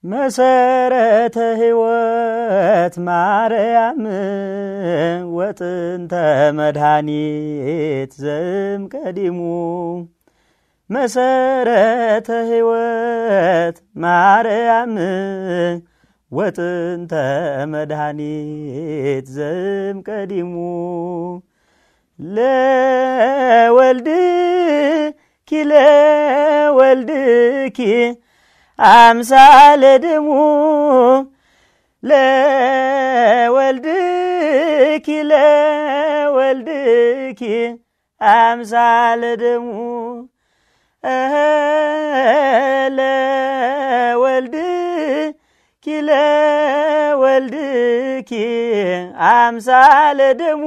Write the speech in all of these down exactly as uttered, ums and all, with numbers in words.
መሰረተ ሕይወት ማርያም ወጥንተ መድኃኒት ዘም ቀዲሙ መሰረተ ሕይወት ማርያም ወጥንተ መድኃኒት ዘም ቀዲሙ ለወልድ ኪለ ወልድኪ አምሳለ ደሙ ለወልድኪ ለወልድኪ አምሳለ ደሙ ለወልድኪ ለወልድኪ አምሳለ ደሙ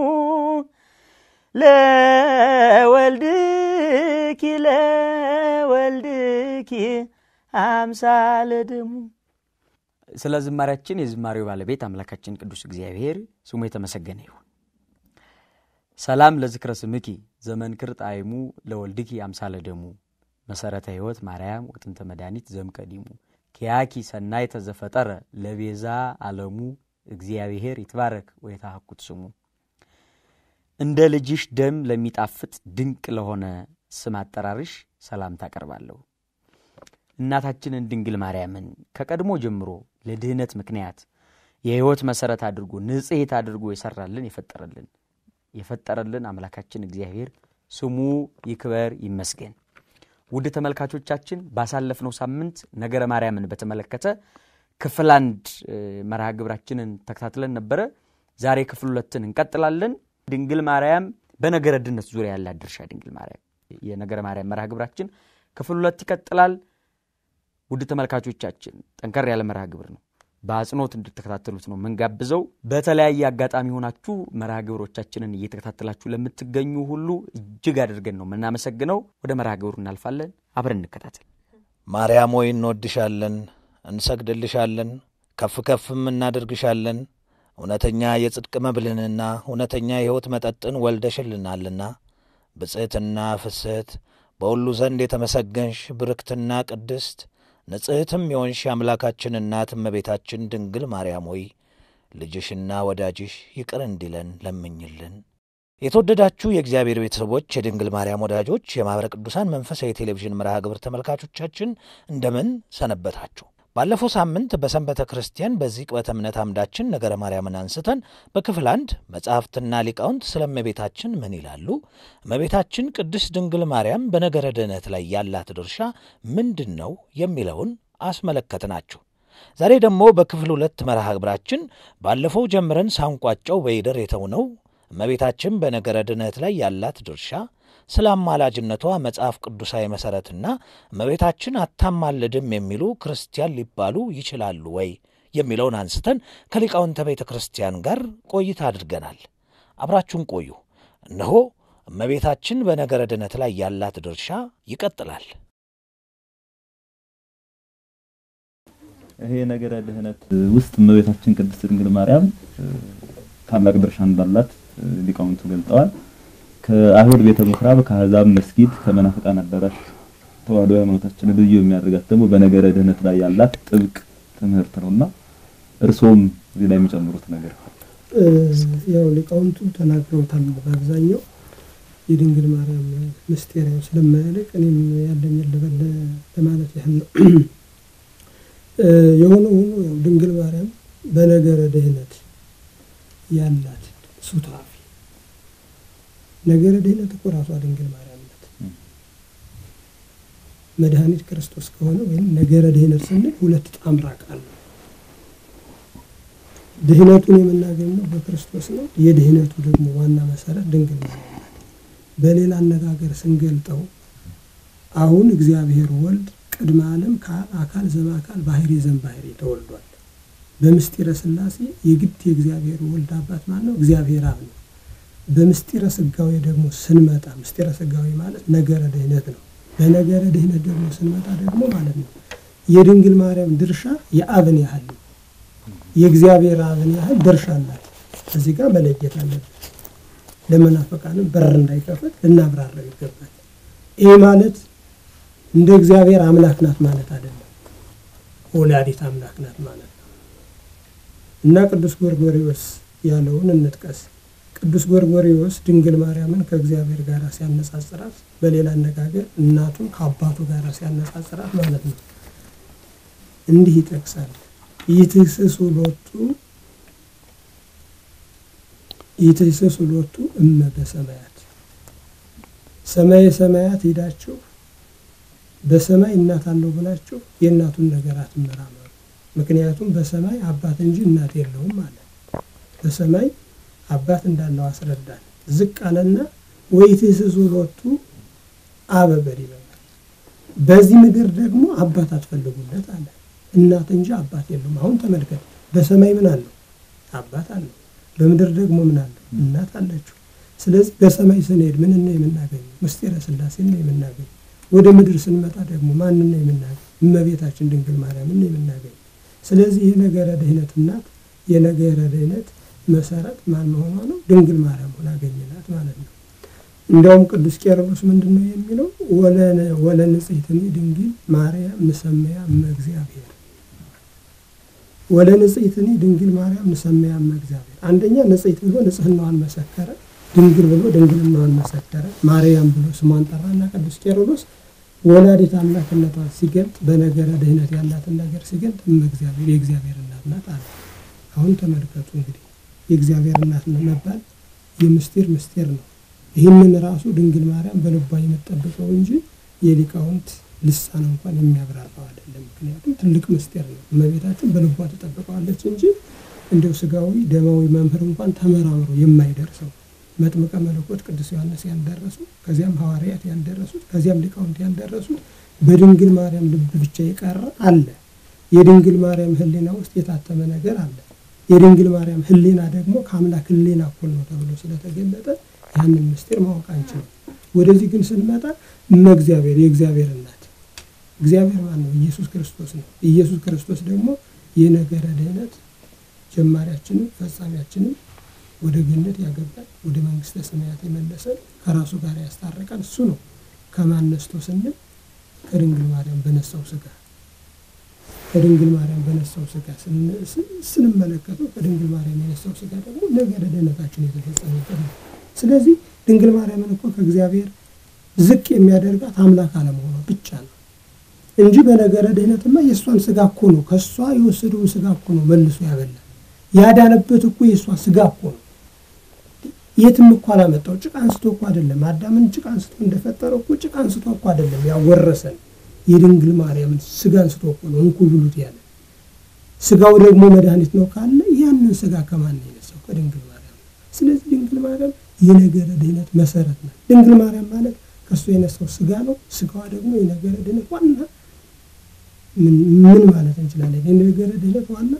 ለወልድኪ ለወልድኪ አምሳለ ደሙ። ስለ ዝማሬያችን የዝማሬው ባለቤት አምላካችን ቅዱስ እግዚአብሔር ስሙ የተመሰገነ ይሁን። ሰላም ለዝክረ ስምኪ ዘመን ክርጣይሙ ለወልድኪ አምሳለ ደሙ መሰረተ ሕይወት ማርያም ወጥንተ መድኃኒት ዘምቀዲሙ ኪያኪ ሰናይ ተዘፈጠረ ለቤዛ ዓለሙ እግዚአብሔር ይትባረክ ወይታሐኩት ስሙ። እንደ ልጅሽ ደም ለሚጣፍጥ ድንቅ ለሆነ ስም አጠራርሽ ሰላም ታቀርባለሁ። እናታችንን ድንግል ማርያምን ከቀድሞ ጀምሮ ለድህነት ምክንያት የሕይወት መሰረት አድርጎ ንጽሕት አድርጎ ይሰራልን ይፈጠረልን ይፈጠረልን አምላካችን እግዚአብሔር ስሙ ይክበር ይመስገን። ውድ ተመልካቾቻችን ባሳለፍነው ሳምንት ነገረ ማርያምን በተመለከተ ክፍል አንድ መርሃ ግብራችንን ተከታትለን ነበር። ዛሬ ክፍል ሁለትን እንቀጥላለን። ድንግል ማርያም በነገረ ድነት ዙሪያ ያለ ድርሻ ድንግል ማርያም የነገረ ማርያም መርሃ ግብራችን ክፍል ሁለት ይቀጥላል። ውድ ተመልካቾቻችን ጠንከር ያለ መርሃ ግብር ነው። በአጽኖት እንድትከታተሉት ነው መንጋብዘው። በተለያየ አጋጣሚ ሆናችሁ መርሃ ግብሮቻችንን እየተከታተላችሁ ለምትገኙ ሁሉ እጅግ አድርገን ነው እናመሰግነው። ወደ መርሃ ግብሩ እናልፋለን። አብረን እንከታተል። ማርያም ሆይ እንወድሻለን፣ እንሰግድልሻለን፣ ከፍ ከፍም እናደርግሻለን። እውነተኛ የጽድቅ መብልንና እውነተኛ የሕይወት መጠጥን ወልደሽልናልና ብጽዕትና ፍስሕት በሁሉ ዘንድ የተመሰገንሽ ብርክትና ቅድስት ንጽሕትም የሆንሽ አምላካችን እናት እመቤታችን ድንግል ማርያም ሆይ ልጅሽና ወዳጅሽ ይቅር እንዲለን ለምኝልን። የተወደዳችሁ የእግዚአብሔር ቤተሰቦች፣ የድንግል ማርያም ወዳጆች፣ የማኅበረ ቅዱሳን መንፈሳዊ ቴሌቪዥን መርሃ ግብር ተመልካቾቻችን እንደምን ሰነበታችሁ? ባለፈው ሳምንት በሰንበተ ክርስቲያን በዚህ ቅበተ እምነት አምዳችን ነገረ ማርያምን አንስተን በክፍል አንድ መጻሕፍትና ሊቃውንት ስለ እመቤታችን ምን ይላሉ፣ እመቤታችን ቅድስት ድንግል ማርያም በነገረ ድነት ላይ ያላት ድርሻ ምንድነው የሚለውን አስመለከትናችሁ። ዛሬ ደግሞ በክፍል ሁለት መርሃ ግብራችን ባለፈው ጀምረን ሳንቋጨው በይደር የተውነው እመቤታችን በነገረ ድነት ላይ ያላት ድርሻ፣ ስለ አማላጅነቷ መጽሐፍ ቅዱሳዊ መሰረትና እመቤታችን አታማልድም የሚሉ ክርስቲያን ሊባሉ ይችላሉ ወይ የሚለውን አንስተን ከሊቃውንተ ቤተ ክርስቲያን ጋር ቆይታ አድርገናል። አብራችሁን ቆዩ። እነሆ እመቤታችን በነገረ ድነት ላይ ያላት ድርሻ ይቀጥላል። ይሄ ነገረ ድህነት ውስጥ እመቤታችን ቅድስት ድንግል ማርያም ታላቅ ድርሻ እንዳላት ሊቃውንቱ ገልጠዋል። ከአይሁድ ቤተ ምኵራብ ከአሕዛብ መስጊድ ከመናፍቃን አዳራሽ ተዋሕዶ ሃይማኖታችን ልዩ የሚያደርጋት ደግሞ በነገረ ድህነት ላይ ያላት ጥብቅ ትምህርት ነውና እርሶም እዚህ ላይ የሚጨምሩት ነገር ያው ሊቃውንቱ ተናግረውታል። በአብዛኛው የድንግል ማርያም ምስጢር ስለማያልቅ እኔም ያለኝ ልበል ለማለት ያህል ነው። የሆነው ሆኖ ያው ድንግል ማርያም በነገረ ድህነት ያላት ሱታፊ ነገረ ድህነት እኮ ራሷ ድንግል ማርያም ናት። መድኃኒት ክርስቶስ ከሆነ ወይም ነገረ ድህነት ስንል ሁለት ጣምራ ቃል ነው። ድህነቱን የምናገኘው በክርስቶስ ነው። የድህነቱ ደግሞ ዋና መሰረት ድንግል ማርያም ናት። በሌላ አነጋገር ስንገልጠው አሁን እግዚአብሔር ወልድ ቅድመ ዓለም ከአካል ዘማካል ባህሪ ዘምባህሪ ተወልዷል። በምስጢረ ሥላሴ የግድ የእግዚአብሔር ወልድ አባት ማለት ነው እግዚአብሔር አብ ነው። በምስጢረ ሥጋዌ ደግሞ ስንመጣ ምስጢረ ሥጋዌ ማለት ነገረ ድህነት ነው። በነገረ ድህነት ደግሞ ስንመጣ ደግሞ ማለት ነው የድንግል ማርያም ድርሻ የአብን ያህል ነው። የእግዚአብሔር አብን ያህል ድርሻ አላት። እዚህ ጋር መለየት አለብን። ለመናፍቃንም በር እንዳይከፈት ልናብራራው ይገባል። ይሄ ማለት እንደ እግዚአብሔር አምላክ ናት ማለት አይደለም። ወላዲተ አምላክ ናት ማለት ነው። እና ቅዱስ ጎርጎርዮስ ያለውን እንጥቀስ። ቅዱስ ጎርጎርዮስ ድንግል ማርያምን ከእግዚአብሔር ጋር ሲያነጻጽራት፣ በሌላ አነጋገር እናቱን ከአባቱ ጋር ሲያነጻጽራት ማለት ነው እንዲህ ይጠቅሳል። ይትስሱ ሎቱ ይትስሱ ሎቱ እመ በሰማያት፣ ሰማይ ሰማያት ሄዳችሁ በሰማይ እናት አለው ብላችሁ የእናቱን ነገር አትመራመሩ። ምክንያቱም በሰማይ አባት እንጂ እናት የለውም ማለት። በሰማይ አባት እንዳለው አስረዳን። ዝቅ አለና ወይትስሱ ሎቱ አበ በዲበ፣ በዚህ ምድር ደግሞ አባት አትፈልጉለት አለ። እናት እንጂ አባት የለውም። አሁን ተመልከት፣ በሰማይ ምን አለው? አባት አለው። በምድር ደግሞ ምን አለው? እናት አለችው። ስለዚህ በሰማይ ስንሄድ ምን ነው የምናገኘው? ምስጢረ ሥላሴ ነው የምናገኘው። ወደ ምድር ስንመጣ ደግሞ ማን ነው የምናገኘው? እመቤታችን ድንግል ማርያም ነው የምናገኘው። ስለዚህ የነገረ ድኅነት እናት የነገረ ድኅነት መሰረት ማን መሆኗ ነው? ድንግል ማርያም ሆና አገኘናት ማለት ነው። እንደውም ቅዱስ ቄርሎስ ምንድነው የሚለው? ወለነ ወለንጽሕትኒ ድንግል ማርያም ንሰመያ እመ እግዚአብሔር፣ ወለንጽሕትኒ ድንግል ማርያም ንሰመያ እመ እግዚአብሔር። አንደኛ ንጽሕት ብሎ ንጽህናዋን መሰከረ፣ ድንግል ብሎ ድንግልናዋን መሰከረ፣ ማርያም ብሎ ስሟን ጠራና ቅዱስ ቄርሎስ ወላዲተ አምላክነቷን ሲገልጥ በነገረ ድኅነት ያላትን ነገር ሲገልጥ እመ እግዚአብሔር የእግዚአብሔር እናት ናት አለ። አሁን ተመልከቱ እንግዲህ የእግዚአብሔር እናት ነው መባል የምስጢር ምስጢር ነው። ይህንን ራሱ ድንግል ማርያም በልቧ የምትጠብቀው እንጂ የሊቃውንት ልሳን እንኳን የሚያብራራው አይደለም። ምክንያቱም ትልቅ ምስጢር ነው። እመቤታችን በልቧ ተጠብቀዋለች እንጂ እንደው ስጋዊ ደማዊ መምህር እንኳን ተመራምሮ የማይደርሰው መጥምቀ መለኮት ቅዱስ ዮሐንስ ያልደረሱ፣ ከዚያም ሐዋርያት ያልደረሱት፣ ከዚያም ሊቃውንት ያልደረሱት በድንግል ማርያም ልብ ብቻ የቀረ አለ። የድንግል ማርያም ሕሊና ውስጥ የታተመ ነገር አለ። የድንግል ማርያም ሕሊና ደግሞ ከአምላክ ሕሊና እኩል ነው ተብሎ ስለተገለጠ ያንን ምስጢር ማወቅ አንችልም። ወደዚህ ግን ስንመጣ እመ እግዚአብሔር የእግዚአብሔር እናት፣ እግዚአብሔር ማን ነው? ኢየሱስ ክርስቶስ ነው። ኢየሱስ ክርስቶስ ደግሞ የነገረ ድኅነት ጀማሪያችንም ፈጻሚያችንም ወደ ገነት ያገባል፣ ወደ መንግስተ ሰማያት የመለሰን ከራሱ ጋር ያስታረቃል እሱ ነው። ከማን ነስቶ ስንል ከድንግል ማርያም በነሳው ስጋ፣ ከድንግል ማርያም በነሳው ስጋ ስንመለከተው ከድንግል ማርያም የነሳው ስጋ ደግሞ ነገረ ድኅነታችን የተፈጸመበት ነው። ስለዚህ ድንግል ማርያምን እኮ ከእግዚአብሔር ዝቅ የሚያደርጋት አምላክ አለመሆኗ ብቻ ነው እንጂ በነገረ ድኅነትማ የእሷን ስጋ እኮ ነው ከእሷ የወሰደውን ስጋ እኮ ነው መልሶ ያበላል። ያዳነበት እኮ የእሷ ስጋ እኮ ነው። የትም እኮ አላመጣው። ጭቃ አንስቶ እኮ አይደለም አዳምን ጭቃ አንስቶ እንደፈጠረው እኮ ጭቃ አንስቶ እኮ አይደለም ያወረሰን። የድንግል ማርያምን ስጋ አንስቶ እኮ ነው እንኩ ብሉት ያለ። ስጋው ደግሞ መድኃኒት ነው ካለ ያንን ስጋ ከማን ነው የነሳው? ከድንግል ማርያም። ስለዚህ ድንግል ማርያም የነገረ ድኅነት መሰረት ነው። ድንግል ማርያም ማለት ከሱ የነሳው ስጋ ነው። ስጋዋ ደግሞ የነገረ ድኅነት ዋና ምን ምን ማለት እንችላለን? የነገረ ድኅነት ዋና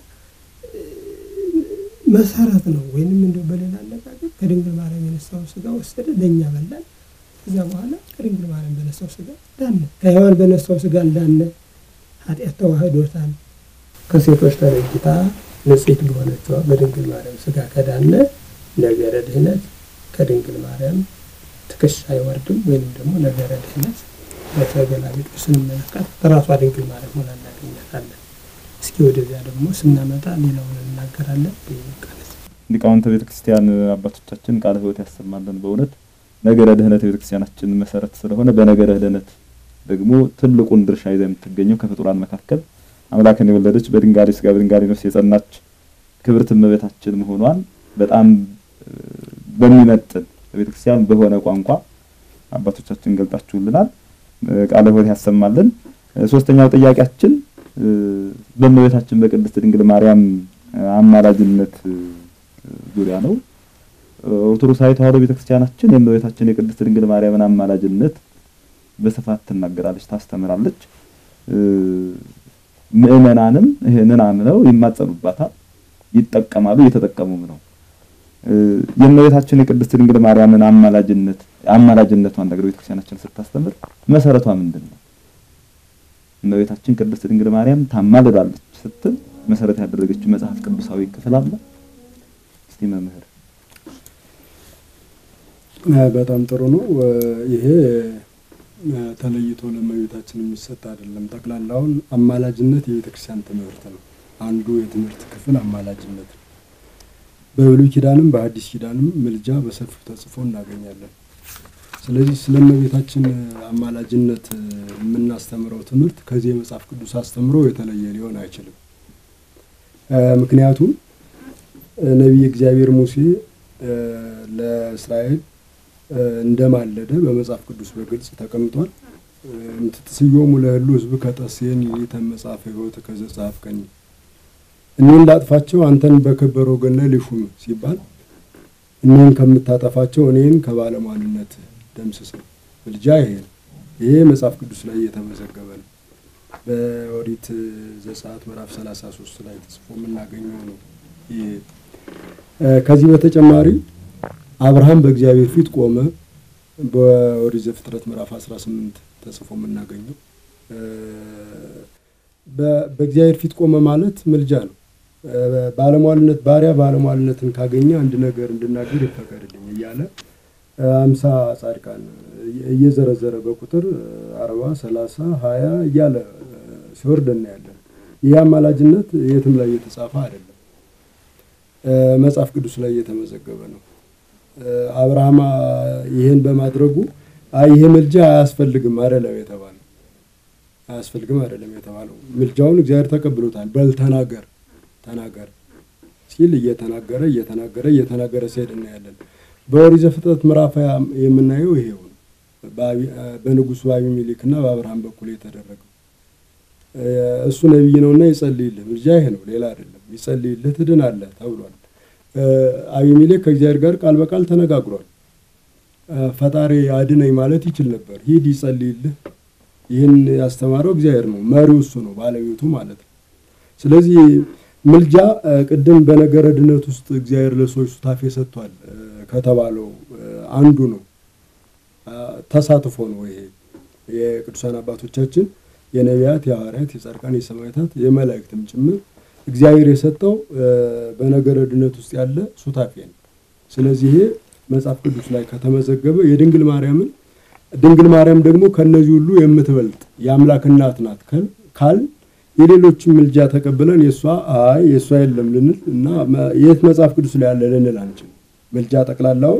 መሰረት ነው። ወይንም እንደው በሌላ አነጋገር ከድንግል ማርያም የነሳው ስጋ ወሰደ ለኛ በላን። ከዚያ በኋላ ከድንግል ማርያም በነሳው ስጋ ዳነ። ከሔዋን በነሳው ስጋ ዳነ። ኃጢአት ተዋህዶታል። ከሴቶች ተለይታ ንጽሕት በሆነችው በድንግል ማርያም ስጋ ከዳነ ነገረ ድኅነት ከድንግል ማርያም ትከሻ አይወርድም። ወይንም ደግሞ ነገረ ድኅነት በተገላቢጦሽ ስንመለከት በራሷ ድንግል ማርያም ሆና እናገኛታለን። እስኪ ወደዚያ ደግሞ ስናመጣ ሌላውን እናገራለን። ይቀርጽ ሊቃውንተ ቤተክርስቲያን አባቶቻችን ቃለ ሕይወት ያሰማልን። በእውነት ነገረ ድኅነት ቤተክርስቲያናችን መሰረት ስለሆነ በነገረ ድኅነት ደግሞ ትልቁን ድርሻ ይዛ የምትገኘው ከፍጡራን መካከል አምላክን የወለደች በድንጋሌ ስጋ በድንጋሌ ነፍስ የጸናች ክብርት እመቤታችን መሆኗን በጣም በሚመጥን ቤተክርስቲያን በሆነ ቋንቋ አባቶቻችን ገልጣችሁልናል። ቃለ ሕይወት ያሰማልን። ሶስተኛው ጥያቄያችን በእመቤታችን በቅድስት ድንግል ማርያም አማላጅነት ዙሪያ ነው። ኦርቶዶክሳዊ ተዋሕዶ ቤተክርስቲያናችን የእመቤታችን የቅድስት ድንግል ማርያምን አማላጅነት በስፋት ትናገራለች፣ ታስተምራለች። ምእመናንም ይሄንን አምነው ይማጸኑባታል፣ ይጠቀማሉ፣ እየተጠቀሙም ነው። የእመቤታችን የቅድስት ድንግል ማርያምን አማላጅነት አማላጅነቷን ነገር ቤተክርስቲያናችን ስታስተምር መሰረቷ ምንድነው? እመቤታችን ቅድስት ድንግል ማርያም ታማልዳለች ስትል መሰረት ያደረገችው መጽሐፍ ቅዱሳዊ ክፍል አለ። እስቲ መምህር። በጣም ጥሩ ነው። ይሄ ተለይቶ ለእመቤታችን የሚሰጥ አይደለም። ጠቅላላውን አማላጅነት የቤተክርስቲያን ትምህርት ነው። አንዱ የትምህርት ክፍል አማላጅነት ነው። በብሉይ ኪዳንም በሐዲስ ኪዳንም ምልጃ በሰፊው ተጽፎ እናገኛለን። ስለዚህ ስለ እመቤታችን አማላጅነት የምናስተምረው ትምህርት ከዚህ የመጽሐፍ ቅዱስ አስተምሮ የተለየ ሊሆን አይችልም። ምክንያቱም ነቢይ እግዚአብሔር ሙሴ ለእስራኤል እንደማለደ በመጽሐፍ ቅዱስ በግልጽ ተቀምጧል። እንትስዮሙ ለሁሉ ሕዝብ ከጠሴን ይተ መጽሐፈ ሕይወት ከዘጻፍከኝ እኔን ላጥፋቸው አንተን በከበረው ገነ ልሹም ሲባል እኔን ከምታጠፋቸው እኔን ከባለሟልነት ደምስስ ነው። ምልጃ ይሄ ይሄ መጽሐፍ ቅዱስ ላይ የተመዘገበ ነው። በኦሪት ዘጸአት ምዕራፍ ሰላሳ ሶስት ላይ ተጽፎ የምናገኘው ነው። ይሄ ከዚህ በተጨማሪ አብርሃም በእግዚአብሔር ፊት ቆመ። በኦሪት ዘፍጥረት ምዕራፍ አስራ ስምንት ተጽፎ የምናገኘው በእግዚአብሔር ፊት ቆመ ማለት ምልጃ ነው። ባለሟልነት ባሪያ ባለሟልነትን ካገኘ አንድ ነገር እንድናገር ይፈቀድልኝ እያለ አምሳ ጻድቃን እየዘረዘረ በቁጥር አርባ ሰላሳ ሀያ እያለ ሲወርድ እናያለን። ይህ አማላጅነት የትም ላይ የተጻፈ አይደለም፣ መጽሐፍ ቅዱስ ላይ የተመዘገበ ነው። አብርሃም ይሄን በማድረጉ አይ ይሄ ምልጃ አያስፈልግም አይደለም የተባለው አያስፈልግም አይደለም የተባለው ምልጃውን እግዚአብሔር ተቀብሎታል። በል ተናገር ተናገር ሲል እየተናገረ እየተናገረ እየተናገረ ሲሄድ እናያለን። በኦሪት ዘፍጥረት ምዕራፍ የምናየው ይሄው ነው። በንጉሱ አቢሜሌክና በአብርሃም በኩል የተደረገው እሱ ነብይ ነውና ይጸልይልህ ምልጃ ይሄ ነው፣ ሌላ አይደለም። ይጸልይልህ ትድናለህ ተብሏል። አቢሜሌክ ከእግዚአብሔር ጋር ቃል በቃል ተነጋግሯል። ፈጣሪ አድነኝ ማለት ይችል ነበር። ሂድ ይጸልይልህ። ይህን ያስተማረው እግዚአብሔር ነው፣ መሪው እሱ ነው፣ ባለቤቱ ማለት ነው። ስለዚህ ምልጃ ቅድም በነገረ ድነት ውስጥ እግዚአብሔር ለሰዎች ሱታፌ ሰጥቷል ከተባለው አንዱ ነው። ተሳትፎ ነው። ይሄ የቅዱሳን አባቶቻችን የነቢያት፣ የሐዋርያት፣ የጻድቃን፣ የሰማዕታት፣ የመላእክትም ጭምር እግዚአብሔር የሰጠው በነገረ ድነት ውስጥ ያለ ሱታፌ ነው። ስለዚህ ይሄ መጽሐፍ ቅዱስ ላይ ከተመዘገበ የድንግል ማርያምን ድንግል ማርያም ደግሞ ከነዚህ ሁሉ የምትበልጥ የአምላክ እናት ናት ካል የሌሎችን ምልጃ ተቀበለን የሷ አይ የሷ የለም ልንል እና የት መጽሐፍ ቅዱስ ላይ ያለ ልንል አንችልም። ምልጃ ጠቅላላው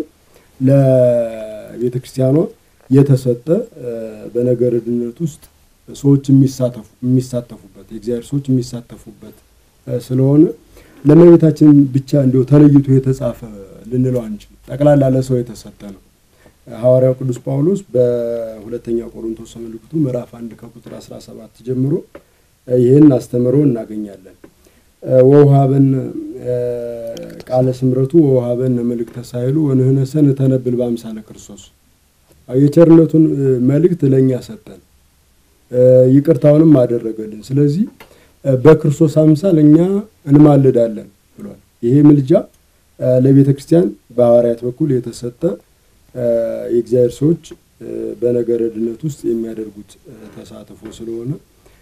ለቤተክርስቲያኗ የተሰጠ በነገረ ድነት ውስጥ ሰዎች የሚሳተፉ የሚሳተፉበት የእግዚአብሔር ሰዎች የሚሳተፉበት ስለሆነ ለእመቤታችን ብቻ እንደው ተለይቶ የተጻፈ ልንለው አንችልም። ጠቅላላ ለሰው የተሰጠ ነው። ሐዋርያው ቅዱስ ጳውሎስ በሁለተኛ ቆሮንቶስ መልእክቱ ምዕራፍ አንድ ከቁጥር አስራ ሰባት ጀምሮ ይሄን አስተምሮ እናገኛለን። ወውሃበን ቃለ ስምረቱ ወውሃበን መልእክተ ሳይሉ ወንህነሰን ተነብል በአምሳለ ክርስቶስ የቸርነቱን መልእክት ለኛ ሰጠን፣ ይቅርታውንም አደረገልን። ስለዚህ በክርስቶስ አምሳል እኛ እንማልዳለን ብሏል። ይሄ ምልጃ ለቤተ ክርስቲያን በሐዋርያት በኩል የተሰጠ የእግዚአብሔር ሰዎች በነገረ ድነት ውስጥ የሚያደርጉት ተሳትፎ ስለሆነ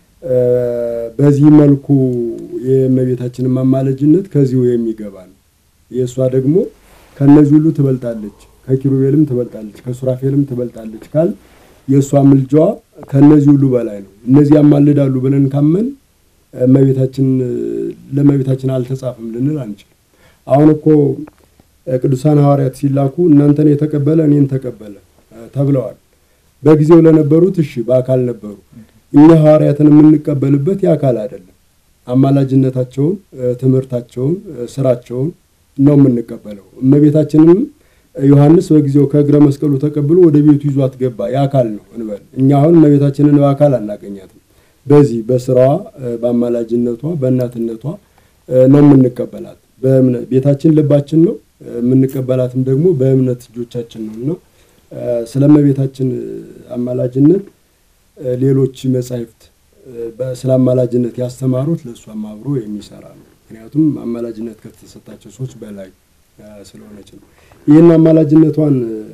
በዚህ መልኩ የእመቤታችንን ማማለጅነት ከዚሁ የሚገባ ነው። የእሷ ደግሞ ከነዚህ ሁሉ ትበልጣለች፣ ከኪሩቤልም ትበልጣለች፣ ከሱራፌልም ትበልጣለች ካል የእሷ ምልጃዋ ከነዚህ ሁሉ በላይ ነው። እነዚህ ያማልዳሉ ብለን ካመን እመቤታችን ለእመቤታችን አልተጻፈም ልንል አንችልም። አሁን እኮ ቅዱሳን ሐዋርያት ሲላኩ እናንተን የተቀበለ እኔን ተቀበለ ተብለዋል። በጊዜው ለነበሩት እሺ በአካል ነበሩ። እኛ ሐዋርያትን የምንቀበልበት የአካል አይደለም። አማላጅነታቸውን፣ ትምህርታቸውን፣ ስራቸውን ነው የምንቀበለው። እመቤታችንም ዮሐንስ በጊዜው ከእግረ መስቀሉ ተቀብሎ ወደ ቤቱ ይዟት ገባ፣ የአካል ነው እንበል። እኛ አሁን እመቤታችንን በአካል አናገኛትም። በዚህ በስራዋ በአማላጅነቷ በእናትነቷ ነው የምንቀበላት። በእምነት ቤታችን ልባችን ነው የምንቀበላትም ደግሞ በእምነት እጆቻችን ነውና ስለእመቤታችን አማላጅነት ሌሎች መጻሕፍት በስለ አማላጅነት ያስተማሩት ለሷም አብሮ የሚሰራ ነው። ምክንያቱም አማላጅነት ከተሰጣቸው ሰዎች በላይ ስለሆነች ነው። ይሄን አማላጅነቷን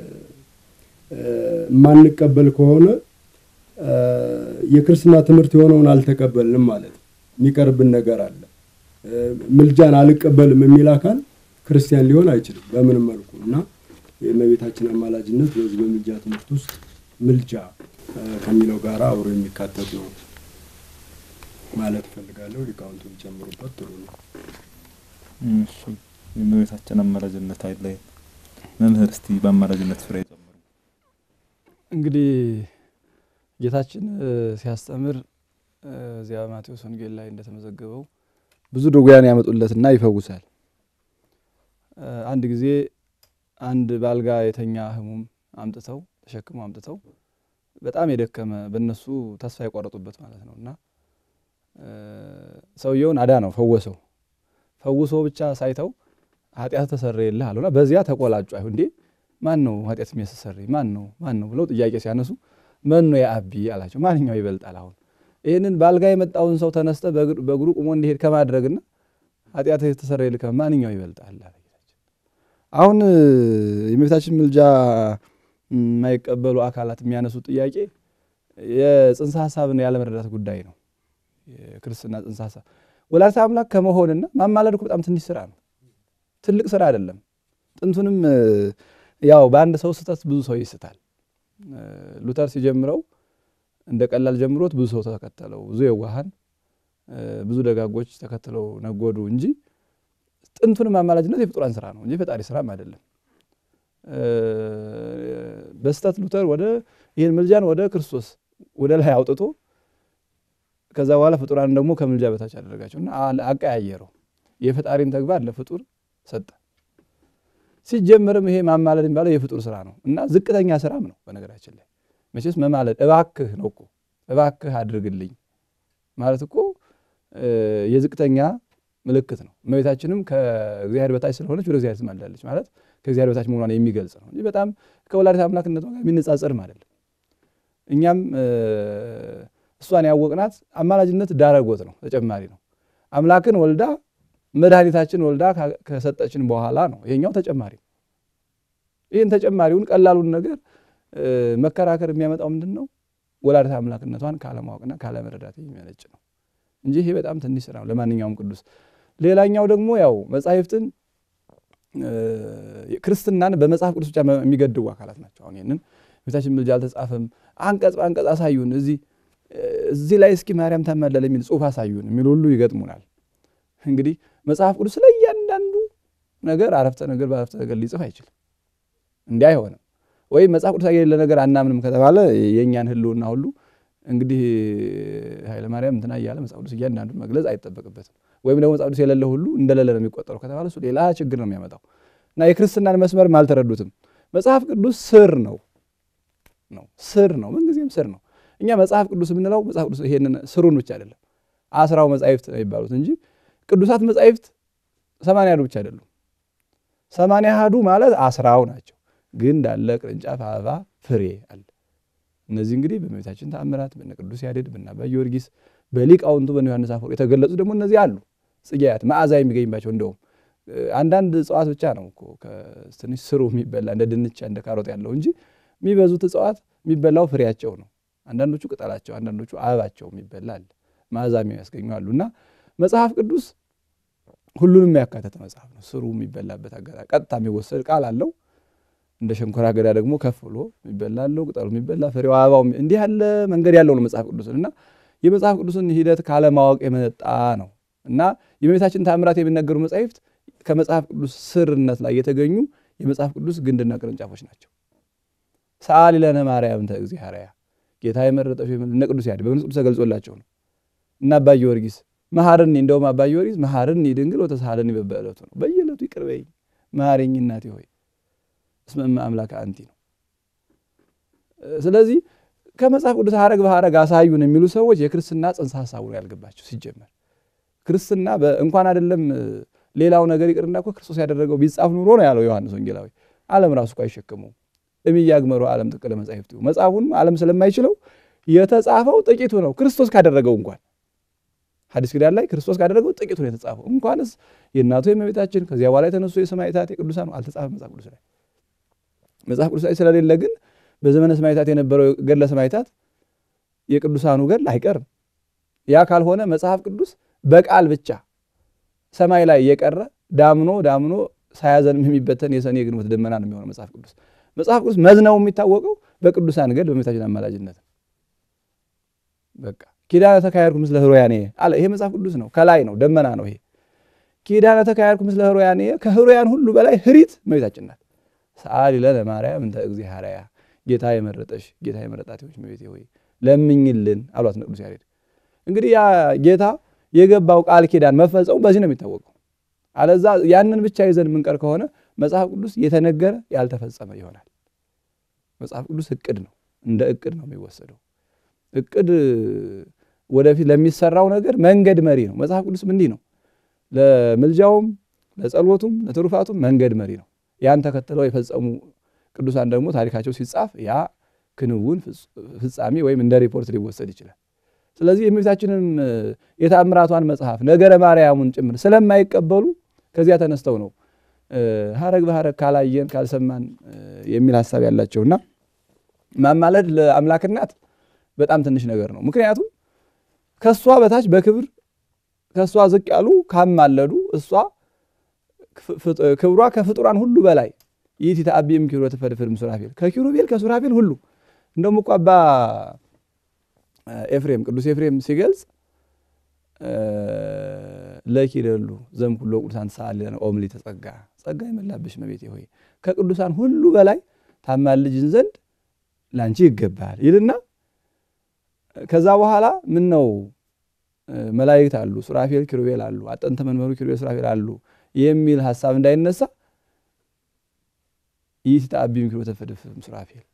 ማንቀበል ከሆነ የክርስትና ትምህርት የሆነውን አልተቀበልንም ማለት ነው። የሚቀርብን ነገር አለ። ምልጃን አልቀበልም የሚል አካል ክርስቲያን ሊሆን አይችልም በምንም መልኩ እና የእመቤታችን አማላጅነት በዚህ በምልጃ ትምህርት ውስጥ ምልጃ ከሚለው ጋር አብሮ የሚካተት ነው ማለት ፈልጋለሁ። ሊቃውንቱ ቢጨምሩበት ጥሩ ነው። እሺ የእመቤታችን አማላጅነት አይለይ መምህር እስቲ በአማላጅነት ፍሬ ጨምሩ። እንግዲህ ጌታችን ሲያስተምር እዚያ ማቴዎስ ወንጌል ላይ እንደተመዘገበው ብዙ ድውያን ያመጡለትና ይፈውሳል። አንድ ጊዜ አንድ ባልጋ የተኛ ህሙም አምጥተው ተሸክመው አምጥተው በጣም የደከመ በእነሱ ተስፋ የቆረጡበት ማለት ነውና ሰውየውን አዳነው፣ ፈወሰው። ፈውሶ ብቻ ሳይተው ኃጢአት ተሰረየልህ አለውና በዚያ ተቆላጩ። አይሁ እንዴ ማን ነው ኃጢአት የሚያስተሰርይ ማን ነው ማን ነው ብለው ጥያቄ ሲያነሱ ማን ነው ያአቢ አላቸው። ማንኛው ይበልጣል? አሁን ይሄንን ባልጋ የመጣውን ሰው ተነስተ በእግሩ ቆሞ እንዲሄድ ከማድረግና ኃጢአት የተሰረየልህ ከማንኛው ይበልጣል አለ ጌታችን። አሁን የእመቤታችን ምልጃ የማይቀበሉ አካላት የሚያነሱት ጥያቄ የጽንሰ ሐሳብን ያለመረዳት ጉዳይ ነው። የክርስትና ጽንሰ ሐሳብ ወላዲተ አምላክ ከመሆንና ማማለድ እኮ በጣም ትንሽ ስራ ነው፣ ትልቅ ስራ አይደለም። ጥንቱንም ያው በአንድ ሰው ስህተት ብዙ ሰው ይስታል። ሉተር ሲጀምረው እንደ ቀላል ጀምሮት ብዙ ሰው ተከተለው፣ ብዙ የዋሃን ብዙ ደጋጎች ተከተለው ነጎዱ እንጂ ጥንቱንም ማማላጅነት የፍጡራን ስራ ነው እንጂ ፈጣሪ ስራም አይደለም። በስተት ሉተር ወደ ይሄን ምልጃን ወደ ክርስቶስ ወደ ላይ አውጥቶ ከዛ በኋላ ፍጡራን ደግሞ ከምልጃ በታች አደረጋቸውና አቀያየረው። የፈጣሪን ተግባር ለፍጡር ሰጠ። ሲጀምርም ይሄ ማማለድ የሚባለው የፍጡር ስራ ነው እና ዝቅተኛ ስራም ነው። በነገራችን ላይ መቼስ መማለድ እባክህ ነው እኮ እባክህ አድርግልኝ ማለት እኮ የዝቅተኛ ምልክት ነው። እመቤታችንም ከእግዚአብሔር በታች ስለሆነች ወደ እግዚአብሔር ትማልዳለች ማለት ከእግዚአብሔር በታች መሆኗን የሚገልጽ ነው እንጂ በጣም ከወላዲተ አምላክነቷ ጋር የሚነጻጸርም አይደለም። እኛም እሷን ያወቅናት አማላጅነት ዳረጎት ነው፣ ተጨማሪ ነው። አምላክን ወልዳ መድኃኒታችን ወልዳ ከሰጠችን በኋላ ነው ይሄኛው ተጨማሪ። ይሄን ተጨማሪውን ቀላሉን ነገር መከራከር የሚያመጣው ምንድነው? ወላዲተ አምላክነቷን ካለማወቅና ካለመረዳት የሚመነጭ ነው እንጂ ይሄ በጣም ትንሽ ስራ ነው ለማንኛውም ቅዱስ። ሌላኛው ደግሞ ያው መጻሕፍትን ክርስትናን በመጽሐፍ ቅዱስ ብቻ የሚገድቡ አካላት ናቸው። አሁን ይሄንን ቤታችን ምልጃ አልተጻፈም አንቀጽ አንቀጽ አሳዩን፣ እዚህ እዚህ ላይ እስኪ ማርያም ታማልዳለች የሚል ጽሑፍ አሳዩን የሚል ሁሉ ይገጥሙናል። እንግዲህ መጽሐፍ ቅዱስ ላይ እያንዳንዱ ነገር አረፍተ ነገር በአረፍተ ነገር ሊጽፍ አይችልም። እንዲህ አይሆንም። ወይ መጽሐፍ ቅዱስ ላይ የሌለ ነገር አናምንም ከተባለ የኛን ህልውና ሁሉ እንግዲህ ኃይለ ማርያም እንትና እያለ መጽሐፍ ቅዱስ እያንዳንዱን መግለጽ አይጠበቅበትም። ወይም ደግሞ መጽሐፍ ቅዱስ የሌለ ሁሉ እንደሌለ ነው የሚቆጠረው ከተባለ እሱ ሌላ ችግር ነው የሚያመጣው እና የክርስትናን መስመርም አልተረዱትም። መጽሐፍ ቅዱስ ስር ነው ነው ስር ነው፣ ምንጊዜም ስር ነው። እኛ መጽሐፍ ቅዱስ የምንለው መጽሐፍ ቅዱስ ይሄንን ስሩን ብቻ አይደለም አስራው መጻሕፍት ነው የሚባሉት እንጂ ቅዱሳት መጻሕፍት ሰማንያ አሐዱ ብቻ አይደሉም። ሰማንያ አሐዱ ማለት አስራው ናቸው። ግን እንዳለ ቅርንጫፍ፣ አበባ፣ ፍሬ አለ። እነዚህ እንግዲህ በእመቤታችን ተአምራት በእነ ቅዱስ ያሬድ በእነ አባ ጊዮርጊስ በሊቃውንቱ በእነ ዮሐንስ አፈወርቅ የተገለጹ ደግሞ እነዚህ አሉ። ጽጌያት መዓዛ የሚገኝባቸው እንደውም አንዳንድ እጽዋት ብቻ ነው እኮ ከትንሽ ስሩ የሚበላ እንደ ድንቻ እንደ ካሮት ያለው እንጂ የሚበዙት እጽዋት የሚበላው ፍሬያቸው ነው። አንዳንዶቹ ቅጠላቸው፣ አንዳንዶቹ አበባቸው የሚበላ አለ። መዓዛ የሚያስገኙ አሉና መጽሐፍ ቅዱስ ሁሉንም ያካተተ መጽሐፍ ነው። ስሩ የሚበላበት አጋጣሚ ቀጥታ የሚወሰድ ቃል አለው። እንደ ሸንኮራ አገዳ ደግሞ ከፍ ብሎ የሚበላለው ቅጠሉ የሚበላ ፍሬው አበባው እንዲህ ያለ መንገድ ያለው ነው መጽሐፍ ቅዱስ እና የመጽሐፍ ቅዱስን ሂደት ካለማወቅ የመጣ ነው እና የእመቤታችን ተአምራት የሚነገሩ መጻሕፍት ከመጽሐፍ ቅዱስ ስርነት ላይ የተገኙ የመጽሐፍ ቅዱስ ግንድና ቅርንጫፎች ናቸው። ሰአሊ ለነ ማርያም እንተ እግዚአብሔር ጌታ የመረጠሽ እነ ቅዱስ ያሬድ በመንፈስ ቅዱስ ተገልጾላቸው ነው እና አባ ጊዮርጊስ መሐረኒ እንደውም አባ ጊዮርጊስ መሐረኒ ድንግል ወተሳሃለኒ በበዕለቱ ነው። በየዕለቱ ይቅር በይኝ መሐረኝ እናቴ ሆይ እስመ እመ አምላክ አንቲ ነው። ስለዚህ ከመጽሐፍ ቅዱስ ሐረግ በሐረግ አሳዩን የሚሉ ሰዎች የክርስትና ጽንሰ ሐሳቡ ነው ያልገባቸው። ሲጀመር ክርስትና እንኳን አይደለም ሌላው ነገር ይቅርና እኮ ክርስቶስ ያደረገው ቢጻፍ ኑሮ ነው ያለው ዮሐንስ ወንጌላዊ። ዓለም ራሱ እኮ አይሸከመው እምያግመሩ ዓለም ጥቅለ መጻሕፍቱ መጽሐፉን ዓለም ስለማይችለው የተጻፈው ጥቂቱ ነው። ክርስቶስ ካደረገው እንኳን ሐዲስ ኪዳን ላይ ክርስቶስ ካደረገው ጥቂቱ ነው የተጻፈው። እንኳንስ የእናቱ የእመቤታችን ከዚያ በኋላ የተነሱ የሰማዕታት የቅዱሳን አልተጻፈም መጽሐፍ ቅዱስ ላይ። መጽሐፍ ቅዱስ ላይ ስለሌለ ግን በዘመነ ሰማዕታት የነበረው ገድለ ሰማዕታት የቅዱሳኑ ገድል አይቀርም። ያ ካልሆነ መጽሐፍ ቅዱስ በቃል ብቻ ሰማይ ላይ የቀረ ዳምኖ ዳምኖ ሳያዘንም የሚበተን የሰኔ ግንቦት ደመና ነው የሚሆነው መጽሐፍ ቅዱስ። መጽሐፍ ቅዱስ መዝነው የሚታወቀው በቅዱሳን ገድል በእመቤታችን አማላጅነት። በቃ ኪዳነ ተካሄድኩ ምስለ ህሩያኔ አለ። ይሄ መጽሐፍ ቅዱስ ነው፣ ከላይ ነው፣ ደመና ነው። ይሄ ኪዳነ ተካሄድኩ ምስለ ህሩያኔ፣ ከህሩያን ሁሉ በላይ ህሪት እመቤታችን ናት። ሰአሊ ለነ ማርያም እንተ እግዚአብሔር ጌታ የመረጠሽ ጌታ የመረጣት ይሁንሽ እመቤቴ ሆይ ለምኝልን አሏት ቅዱስ ያሬድ። እንግዲህ ያ ጌታ የገባው ቃል ኪዳን መፈጸሙ በዚህ ነው የሚታወቀው። አለዛ ያንን ብቻ ይዘን ምንቀር ከሆነ መጽሐፍ ቅዱስ የተነገረ ያልተፈጸመ ይሆናል። መጽሐፍ ቅዱስ እቅድ ነው፣ እንደ እቅድ ነው የሚወሰደው። እቅድ ወደፊት ለሚሰራው ነገር መንገድ መሪ ነው። መጽሐፍ ቅዱስ እንዲህ ነው፣ ለምልጃውም ለጸሎቱም ለትሩፋቱም መንገድ መሪ ነው። ያን ተከትለው የፈጸሙ ቅዱሳን ደግሞ ታሪካቸው ሲጻፍ ያ ክንውን ፍጻሜ ወይም እንደ ሪፖርት ሊወሰድ ይችላል። ስለዚህ የእመቤታችንን የተአምራቷን መጽሐፍ ነገረ ማርያሙን ጭምር ስለማይቀበሉ ከዚያ ተነስተው ነው ሐረግ በሐረግ ካላየን ካልሰማን የሚል ሐሳብ ያላቸውና ማማለድ ለአምላክ እናት በጣም ትንሽ ነገር ነው። ምክንያቱም ከሷ በታች በክብር ከሷ ዝቅ ያሉ ካማለዱ እሷ ክብሯ ከፍጡራን ሁሉ በላይ ይእቲ ተአቢም ኪሩቤል ተፈድፍድም ሱራፌል ከኪሩቤል ከሱራፌል ሁሉ እንደውም እኮ አባ ኤፍሬም ቅዱስ ኤፍሬም ሲገልጽ ለኪ ደሉ ዘም ሁሉ ቅዱሳን ሰአሊ ለነ ኦምሊ ተጸጋ ጸጋ የመላብሽ እመቤቴ ሆይ ከቅዱሳን ሁሉ በላይ ታማልጅን ዘንድ ላንቺ ይገባል ይልና ከዛ በኋላ ምን ነው መላእክት አሉ፣ ሱራፌል ኪሩቤል አሉ፣ አጠንተ መንበሩ ኪሩቤል ሱራፌል አሉ የሚል ሐሳብ እንዳይነሳ ይእቲ ተአቢም ኪሩቤል ተፈድፍድም ሱራፌል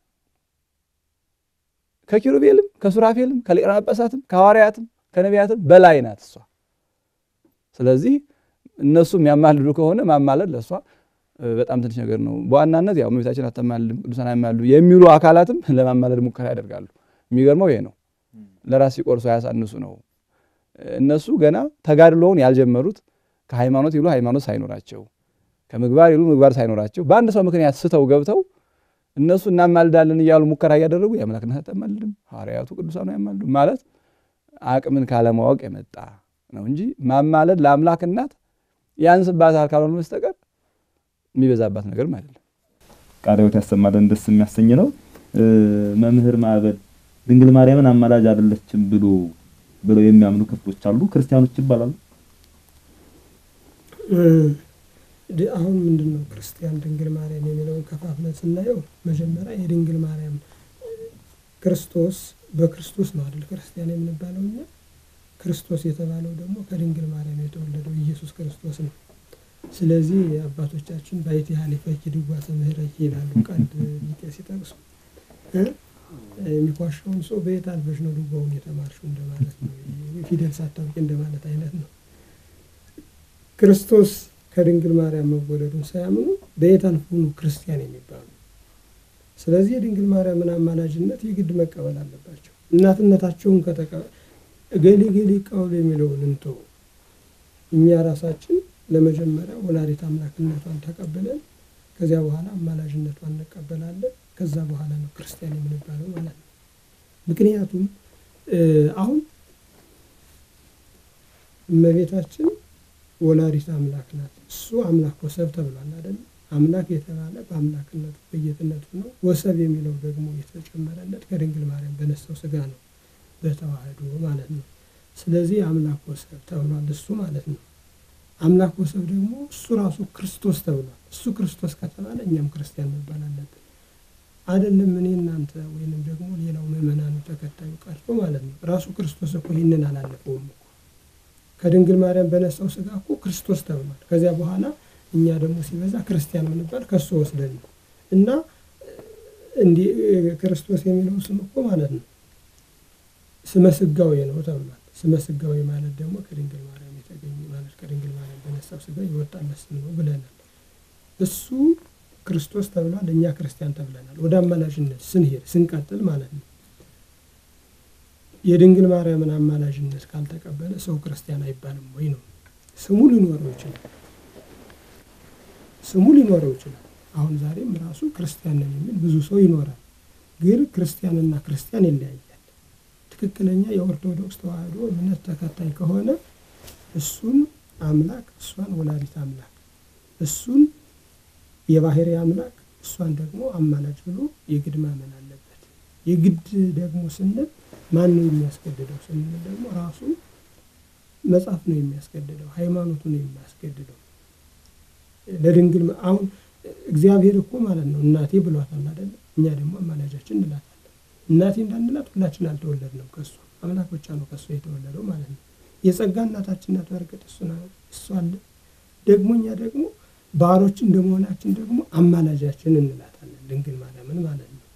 ከኪሩቤልም ከሱራፌልም ከሊቃነ ጳጳሳትም ከሐዋርያትም ከነቢያትም በላይ ናት እሷ። ስለዚህ እነሱ የሚያማልዱ ከሆነ ማማለድ ለእሷ በጣም ትንሽ ነገር ነው። በዋናነት ያው እመቤታችን አታማልድም ቅዱሳን አያማልዱ የሚሉ አካላትም ለማማለድ ሙከራ ያደርጋሉ። የሚገርመው ይሄ ነው። ለራስ ሲቆርሱ ያሳንሱ ነው። እነሱ ገና ተጋድሎውን ያልጀመሩት ከሃይማኖት ይሉ ሃይማኖት ሳይኖራቸው ከምግባር ይሉ ምግባር ሳይኖራቸው በአንድ ሰው ምክንያት ስተው ገብተው እነሱ እናማልዳለን እያሉ ሙከራ እያደረጉ የአምላክነት አታማልድም ሐዋርያቱ ቅዱሳኑ ያማልዱ ማለት አቅምን ካለማወቅ የመጣ ነው እንጂ ማማለድ ለአምላክ እናት ያንስባታል ካልሆነ በስተቀር የሚበዛባት ነገር አይደለም። ቃሪያው ያሰማለን ደስ የሚያሰኝ ነው። መምህር ማዕበል ድንግል ማርያምን አማላጅ አይደለችም ብሎ ብለው የሚያምኑ ክፍሎች አሉ፣ ክርስቲያኖች ይባላሉ። አሁን ምንድነው ክርስቲያን ድንግል ማርያም የሚለውን ከፋፍለን ስናየው መጀመሪያ የድንግል ማርያም ክርስቶስ በክርስቶስ ነው አይደል ክርስቲያን የምንባለው እኛ። ክርስቶስ የተባለው ደግሞ ከድንግል ማርያም የተወለደው ኢየሱስ ክርስቶስ ነው። ስለዚህ አባቶቻችን ባይቲሃ ለፈኪ ድጓሰ ምህረት ይላሉ ቃል ሊቀስ ይጠቅሱ የሚኳሸውን ሰው በየት አልፈሽ ነው ድጓውን የተማርሽው እንደማለት ነው። ፊደል ሳታውቂ እንደማለት አይነት ነው። ክርስቶስ ከድንግል ማርያም መወለዱን ሳያምኑ በየት አልፈው ነው ክርስቲያን የሚባሉ። ስለዚህ የድንግል ማርያምን አማላጅነት የግድ መቀበል አለባቸው። እናትነታቸውን ከተቀበሉ ገሊ ገሊ ቀውል የሚለውን እንተው። እኛ ራሳችን ለመጀመሪያ ወላዲተ አምላክነቷን ተቀበለን ከዚያ በኋላ አማላጅነቷን እንቀበላለን። ከዛ በኋላ ነው ክርስቲያን የምንባለው ማለት ነው። ምክንያቱም አሁን እመቤታችን ወላዲተ አምላክ ናት። እሱ አምላክ ወሰብ ተብሏል አይደል? አምላክ የተባለ በአምላክነቱ በጌትነቱ ነው። ወሰብ የሚለው ደግሞ የተጨመረለት ከድንግል ማርያም በነሳው ሥጋ ነው በተዋህዶ ማለት ነው። ስለዚህ አምላክ ወሰብ ተብሏል እሱ ማለት ነው። አምላክ ወሰብ ደግሞ እሱ ራሱ ክርስቶስ ተብሏል። እሱ ክርስቶስ ከተባለ እኛም ክርስቲያን መባል አለብን አይደለም? እኔ እናንተ ወይንም ደግሞ ሌላው ምእመናኑ ተከታዩ ቀርቶ ማለት ነው። ራሱ ክርስቶስ እኮ ይህንን አላለፈውም እኮ ከድንግል ማርያም በነሳው ሥጋ እኮ ክርስቶስ ተብሏል። ከዚያ በኋላ እኛ ደግሞ ሲበዛ ክርስቲያን ምንባል ከሱ ወስደን ነው። እና እንዲህ ክርስቶስ የሚለው ስም እኮ ማለት ነው ስመ ሥጋዌ ነው ተብሏል። ስመ ሥጋዌ ማለት ደግሞ ከድንግል ማርያም የተገኘ ማለት ከድንግል ማርያም በነሳው ሥጋ የወጣለት ስም ነው ብለናል። እሱ ክርስቶስ ተብሏል፣ እኛ ክርስቲያን ተብለናል። ወደ አማላጅነት ስንሄድ ስንቀጥል ማለት ነው የድንግል ማርያምን አማላጅነት ካልተቀበለ ሰው ክርስቲያን አይባልም ወይ ነው። ስሙ ሊኖረው ይችላል ስሙ ሊኖረው ይችላል። አሁን ዛሬም ራሱ ክርስቲያን ነን የሚል ብዙ ሰው ይኖራል። ግን ክርስቲያንና ክርስቲያን ይለያያል። ትክክለኛ የኦርቶዶክስ ተዋህዶ እምነት ተከታይ ከሆነ እሱን አምላክ እሷን ወላዲተ አምላክ እሱን የባህሪ አምላክ እሷን ደግሞ አማላጅ ብሎ የግድ ማመን አለበት። የግድ ደግሞ ስንል ማን ነው የሚያስገድደው ስንል ደግሞ ራሱ መጽሐፍ ነው የሚያስገድደው፣ ሃይማኖቱ ነው የሚያስገድደው። ለድንግል አሁን እግዚአብሔር እኮ ማለት ነው እናቴ ብሏታል አይደል? እኛ ደግሞ አማላጃችን እንላታለን። እናቴ እንዳንላት ሁላችን አልተወለድንም ከሷ፣ አምላክ ብቻ ነው ከሷ የተወለደው ማለት ነው። የጸጋ እናታችን ናት። በርግጥ እሱና እሷ አለ ደግሞ እኛ ደግሞ ባሮች እንደመሆናችን ደግሞ አማላጃችን እንላታለን ድንግል ማርያምን ማለት ነው።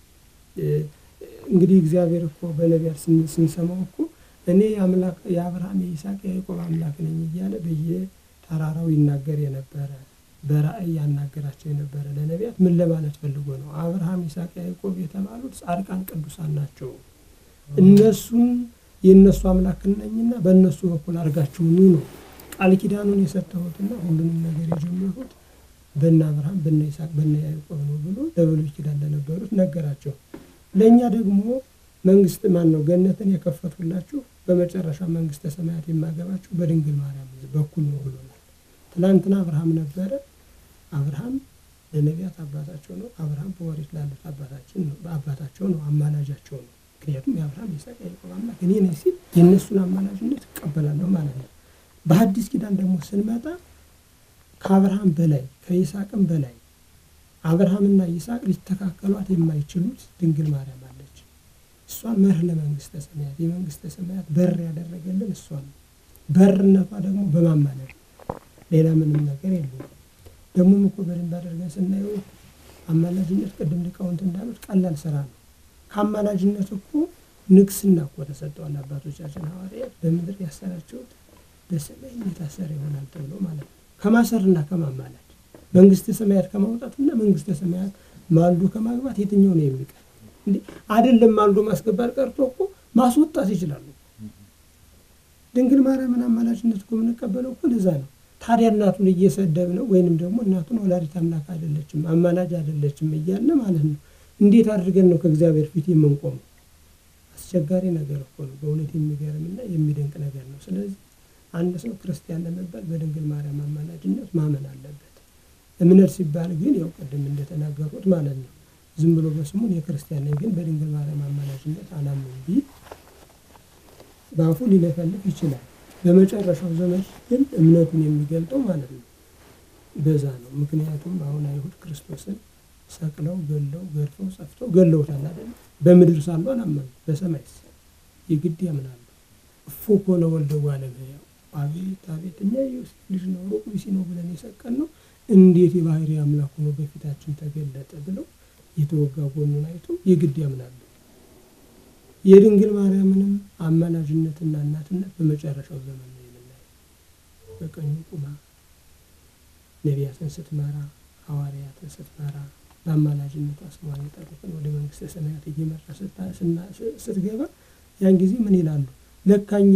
እንግዲህ እግዚአብሔር እኮ በነቢያት ስንሰማው እኮ እኔ አምላክ የአብርሃም የይስሐቅ የያዕቆብ አምላክ ነኝ እያለ በየተራራው ይናገር የነበረ በራእይ ያናገራቸው የነበረ ለነቢያት ምን ለማለት ፈልጎ ነው? አብርሃም ይስሐቅ ያዕቆብ የተባሉት ጻድቃን ቅዱሳን ናቸው። እነሱን የነሱ አምላክ ነኝና በእነሱ በኩል አድርጋችሁ ኑ ነው ቃል ኪዳኑን የሰጠሁትና ሁሉንም ነገር የጀመሩት በእነ አብርሃም በእነ ይስሐቅ በእነ ያዕቆብ ነው ብሎ ለብሉይ ኪዳን ለነበሩት ነገራቸው። ለእኛ ደግሞ መንግስት ማን ነው ገነትን የከፈቱላችሁ በመጨረሻ መንግስተ ሰማያት የማገባችሁ በድንግል ማርያም በኩል ነው ብሎናል። ትላንትና አብርሃም ነበረ። አብርሃም ለነቢያት አባታቸው ነው። አብርሃም በወሬት ላሉት አባታችን ነው አባታቸው ነው አማላጃቸው ነው። ምክንያቱም የአብርሃም ይስሐቅ ያዕቆብ አምላክ እኔ ነኝ ሲል የእነሱን አማላጅነት እቀበላለሁ ማለት ነው። በሐዲስ ኪዳን ደግሞ ስንመጣ ከአብርሃም በላይ ከይስሐቅም በላይ አብርሃምና ይስሐቅ ሊተካከሏት የማይችሉት ድንግል ማርያም አለች። እሷን መርህ ለመንግስተ ሰማያት የመንግስተ ሰማያት በር ያደረገልን እሷ ነው። በርነቷ ደግሞ በማማለድ ሌላ ምንም ነገር የለውም። ደግሞ እኮ በደንብ አድርገን ስናየው አማላጅነት ቅድም ሊቃውንት እንዳሉት ቀላል ስራ ነው። ከአማላጅነት እኮ ንግስና እኮ ተሰጥቷል። አባቶቻችን ሐዋርያት በምድር ያሰራችሁት በሰማይ የታሰረ ይሆናል ተብሎ ማለት ነው። ከማሰርና ከማማላጅ መንግስተ ሰማያት ከማውጣትና መንግስተ ሰማያት ማልዶ ከማግባት የትኛው ነው የሚቀር? እንዴ አይደለም ማልዶ ማስገባት ቀርቶ እኮ ማስወጣት ይችላሉ። ድንግል ማርያምን አማላጅነት እኮ የምንቀበለው እኮ ለዛ ነው። ታዲያ እናቱን እየሰደብ ነው ወይንም ደግሞ እናቱን ወላዲተ አምላክ አይደለችም አማላጅ አይደለችም እያለ ማለት ነው እንዴት አድርገን ነው ከእግዚአብሔር ፊት የምንቆመው? አስቸጋሪ ነገር እኮ ነው። በእውነት የሚገርምና የሚደንቅ ነገር ነው። ስለዚህ አንድ ሰው ክርስቲያን ለመባል በድንግል ማርያም አማላጅነት ማመን አለበት። እምነት ሲባል ግን ያው ቀደም እንደተናገሩት ማለት ነው ዝም ብሎ በስሙን የክርስቲያን ነኝ ግን በድንግል ማርያም አማላጅነት አላምንም ቢል በአፉ ሊለፈልፍ ይችላል። በመጨረሻው ዘመን ግን እምነቱን የሚገልጠው ማለት ነው በዛ ነው። ምክንያቱም አሁን አይሁድ ክርስቶስን ሰቅለው ገለው ገርፈው ጸፍተው ገለውታል አይደል? በምድር ሳሉ አላመኑ፣ በሰማይስ የግድ ያምናሉ። እፎ ኮነ ወልደ እጓለ እመሕያው አቤት አቤት እኛ የዮሴፍ ልጅ ነው ሩቅ ብእሲ ነው ብለን የሰቀልነው እንዴት የባህሪ አምላክ ሆኖ በፊታችን ተገለጠ ብለው የተወጋ ጎኑን አይቶ የግድ ያምናሉ። የድንግል ማርያምንም አማላጅነትና እናትነት በመጨረሻው ዘመን ነው የምናየው። በቀኙ ቁማ ነቢያትን ስትመራ ሐዋርያትን ስትመራ በአማላጅነቷ ስሟን የጠሩትን ወደ መንግስተ ሰማያት እየመራ ስትገባ ያን ጊዜ ምን ይላሉ? ለካኛ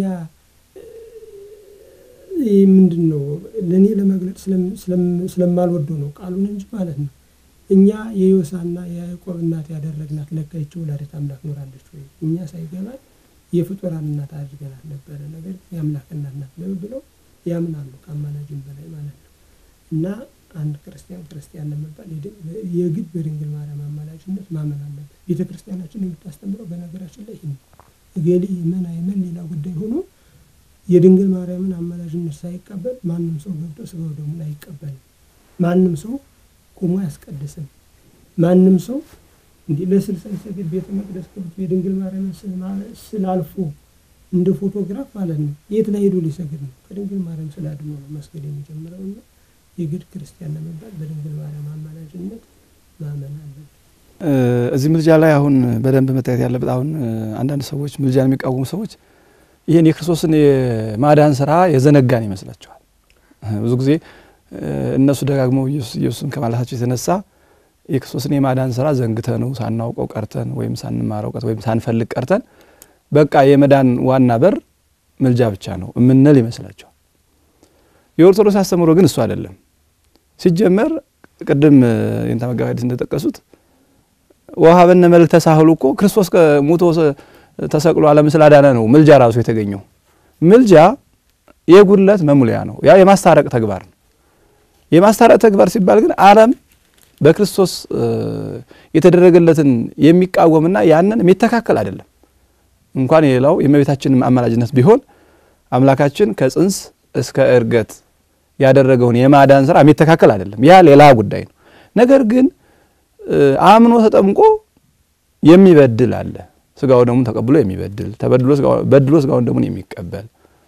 ምንድን ነው ለእኔ ለመግለጽ ስለማልወደው ነው ቃሉን እንጂ ማለት ነው እኛ የዮሳና የያዕቆብ እናት ያደረግናት ለካ ይህች ወላዲተ አምላክ ኖራለች ወይ? እኛ ሳይገባን የፍጡራን እናት አድርገናት ነበረ። ነገር የአምላክ እናት ናት ብለው ያምናሉ ከአማላጅም በላይ ማለት ነው። እና አንድ ክርስቲያን ክርስቲያን ለመባል የግድ በድንግል ማርያም አማላጅነት ማመን አለበት። ቤተ ክርስቲያናችን የምታስተምረው በነገራችን ላይ ይሄ እገሌ ምን አይመን ሌላ ጉዳይ ሆኖ የድንግል ማርያምን አማላጅነት ሳይቀበል ማንም ሰው ገብቶ ስጋው ደሙን አይቀበልም። ማንም ሰው ቆሞ ያስቀድስም። ማንም ሰው እንዲህ ለስልሳ ሰገድ ቤተ መቅደስ ገብቶ የድንግል ማርያምን ስላልፎ እንደ ፎቶግራፍ ማለት ነው የት ላይ ሄዶ ሊሰግድ ነው? ከድንግል ማርያም ስላድኖ ነው መስገድ የሚጀምረውና የግድ ክርስቲያን ለመባል በድንግል ማርያም አማላጅነት ማመን አለበት። እዚህ ምልጃ ላይ አሁን በደንብ መታየት ያለበት አሁን አንዳንድ ሰዎች ምልጃን የሚቃወሙ ሰዎች ይሄን የክርስቶስን የማዳን ስራ የዘነጋን ይመስላቸዋል። ብዙ ጊዜ እነሱ ደጋግመው ኢየሱስ ኢየሱስን ከማለታቸው የተነሳ የክርስቶስን የማዳን ስራ ዘንግተነው ሳናውቀው ቀርተን ወይም ሳንማረው ቀርተን ወይም ሳንፈልግ ቀርተን በቃ የመዳን ዋና በር ምልጃ ብቻ ነው እምንል ይመስላቸዋል። የኦርቶዶክስ አስተምሮ ግን እሱ አይደለም። ሲጀመር ቅድም የእንታ መጋቢት እንደተጠቀሱት ወሃበነ መልእክተ ሳህሉ እኮ ክርስቶስ ከሞቶ ተሰቅሎ ዓለም ስላዳነ ነው ምልጃ ራሱ የተገኘው። ምልጃ የጉድለት መሙሊያ ነው። ያ የማስታረቅ ተግባር ነው። የማስታረቅ ተግባር ሲባል ግን ዓለም በክርስቶስ የተደረገለትን የሚቃወምና ያንን የሚተካከል አይደለም። እንኳን የሌላው የእመቤታችንን አማላጅነት ቢሆን አምላካችን ከጽንስ እስከ እርገት ያደረገውን የማዳን ሥራ የሚተካከል አይደለም። ያ ሌላ ጉዳይ ነው። ነገር ግን አምኖ ተጠምቆ የሚበድል አለ። ስጋው ደሙን ተቀብሎ የሚበድል ተበድሎ ስጋው በድሎ ስጋው ደሙን የሚቀበል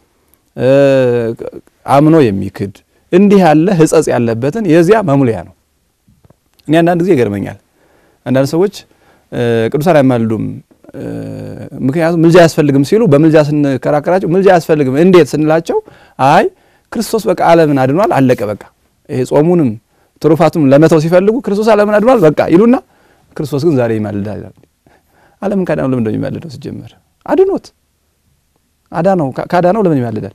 አምኖ የሚክድ እንዲህ ያለ ሕጸጽ ያለበትን የዚያ መሙሊያ ነው። እኔ አንዳንድ ጊዜ ይገርመኛል። አንዳንድ ሰዎች ቅዱሳን አይማልዱም ምክንያቱም ምልጃ ያስፈልግም ሲሉ በምልጃ ስንከራከራቸው ምልጃ ያስፈልግም እንዴት ስንላቸው አይ ክርስቶስ በቃ ዓለምን አድኗል አለቀ በቃ ይሄ ጾሙንም ትሩፋቱም ለመተው ሲፈልጉ ክርስቶስ ዓለምን አድኗል በቃ ይሉና ክርስቶስ ግን ዛሬ ይማልዳል። ዓለምን ካዳነው ለምን እንደሚማልደው ሲጀመር አድኖት አዳነው ካዳነው ለምን ይማልዳል?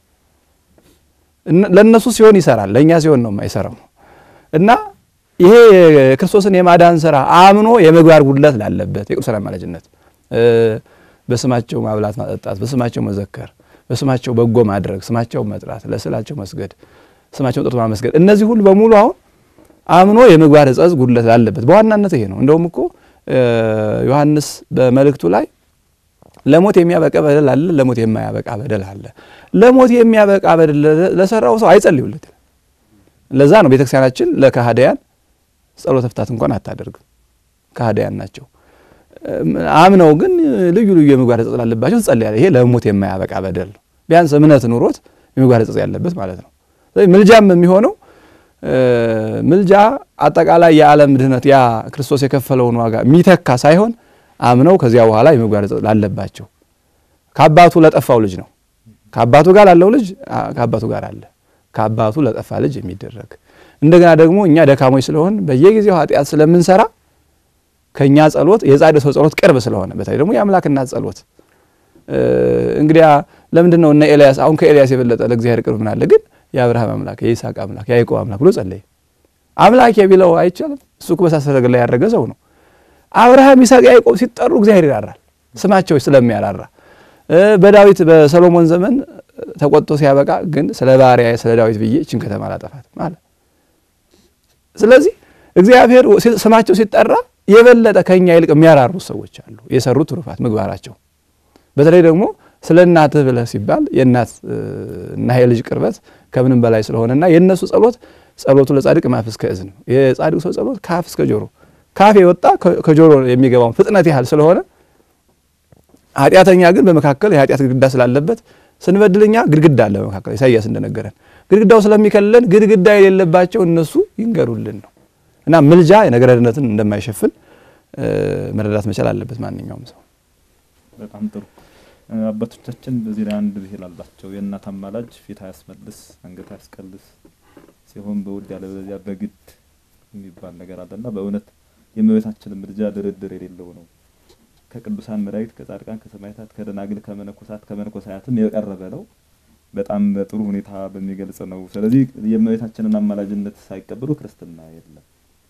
ለነሱ ሲሆን ይሰራል ለኛ ሲሆን ነው የማይሰራው። እና ይሄ ክርስቶስን የማዳን ሥራ አምኖ የመግባር ጉድለት ላለበት የቅዱሳን አማላጅነት በስማቸው ማብላት ማጠጣት በስማቸው መዘከር በስማቸው በጎ ማድረግ ስማቸው መጥራት ለስላቸው መስገድ ስማቸው ጥርቶ ማመስገድ እነዚህ ሁሉ በሙሉ አሁን አምኖ የመግባር ሕጸጽ ጉድለት ላለበት በዋናነት ይሄ ነው። እንደውም እኮ ዮሐንስ በመልእክቱ ላይ ለሞት የሚያበቃ በደል አለ ለሞት የማያበቃ በደል አለ። ለሞት የሚያበቃ በደል ለሰራው ሰው አይጸልዩለት። ለዛ ነው ቤተክርስቲያናችን ለካህዲያን ጸሎተ ፍታት እንኳን አታደርግም። ካህዲያን ናቸው። አምነው ግን ልዩ ልዩ የምግባር ሕጸጽ ያለባቸው ጸልያለሁ። ይሄ ለሞት የማያበቃ በደል ነው። ቢያንስ እምነት ኑሮት የምግባር ሕጸጽ ያለበት ማለት ነው። ስለዚህ ምልጃም የሚሆነው ምልጃ አጠቃላይ የዓለም ድህነት ያ ክርስቶስ የከፈለውን ዋጋ የሚተካ ሳይሆን አምነው ከዚያ በኋላ የምግባር ሕጸጽ ላለባቸው ከአባቱ ለጠፋው ልጅ ነው። ከአባቱ ጋር ላለው ልጅ ከአባቱ ጋር አለ ከአባቱ ለጠፋ ልጅ የሚደረግ እንደገና ደግሞ እኛ ደካሞች ስለሆን በየጊዜው ኃጢአት ስለምንሰራ ከኛ ጸሎት የጻድቅ ሰው ጸሎት ቅርብ ስለሆነ በተለይ ደግሞ የአምላክና ጸሎት እንግዲያ ለምንድነው እነ ኤልያስ አሁን ከኤልያስ የበለጠ ለእግዚአብሔር ቅርብ ምን አለ? ግን የአብርሃም አምላክ የይስሐቅ አምላክ የያዕቆብ አምላክ ብሎ ጸለየ። አምላክ የቢለው አይቻልም። እሱ እኮ በሳሰረገ ላይ ያደረገ ሰው ነው። አብርሃም ይስሐቅ ያዕቆብ ሲጠሩ እግዚአብሔር ይራራል ስማቸው ስለሚያራራ። በዳዊት በሰሎሞን ዘመን ተቆጥቶ ሲያበቃ ግን ስለ ባሪያ ስለ ዳዊት ብዬ እቺን ከተማ አላጠፋት ማለት ስለዚህ እግዚአብሔር ስማቸው ሲጠራ የበለጠ ከኛ ይልቅ የሚያራሩ ሰዎች አሉ የሰሩት ትሩፋት ምግባራቸው። በተለይ ደግሞ ስለ እናትህ ብለህ ሲባል የእናት እና የልጅ ቅርበት ከምንም በላይ ስለሆነና የነሱ ጸሎት ጸሎቱ ለጻድቅ ማፍ እስከ እዝን የጻድቅ ሰው ጸሎት ካፍ እስከ ጆሮ ካፍ የወጣ ከጆሮ የሚገባው ፍጥነት ያህል ስለሆነ ኃጢአተኛ ግን በመካከል የኃጢአት ግድግዳ ስላለበት ስንበድልኛ ግድግዳ አለ በመካከል ኢሳይያስ እንደነገረን ግድግዳው ስለሚከለለን ግድግዳ የሌለባቸው እነሱ ይንገሩልን ነው። እና ምልጃ የነገረ ድነትን እንደማይሸፍን መረዳት መቻል አለበት ማንኛውም ሰው። በጣም ጥሩ። አባቶቻችን በዚህ ላይ አንድ ብሂል አላቸው። የእናት አማላጅ ፊት አያስመልስ አንገት አያስቀልስ ሲሆን በውድ ያለ በዚያ በግድ የሚባል ነገር አለና በእውነት የእመቤታችን ምልጃ ድርድር የሌለው ነው። ከቅዱሳን መላእክት ከጻድቃን ከሰማዕታት ከደናግል ከመነኮሳት ከመነኮሳያትም የቀረበ ነው። በጣም በጥሩ ሁኔታ በሚገልጽ ነው። ስለዚህ የእመቤታችንን አማላጅነት ሳይቀበሉ ክርስትና የለም።